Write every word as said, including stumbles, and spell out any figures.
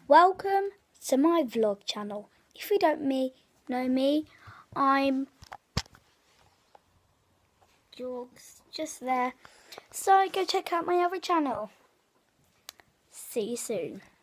Welcome to my vlog channel. If you don't me know me, I'm just there. So go check out my other channel. See you soon.